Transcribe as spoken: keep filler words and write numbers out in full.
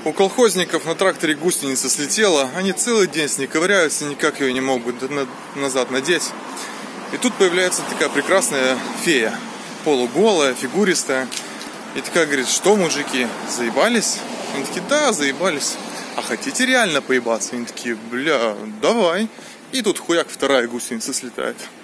У колхозников на тракторе гусеница слетела, они целый день с ней ковыряются, никак ее не могут назад надеть. И тут появляется такая прекрасная фея, полуголая, фигуристая. И такая говорит: что, мужики, заебались? Они такие: да, заебались. А хотите реально поебаться? Они такие: бля, давай. И тут хуяк, вторая гусеница слетает.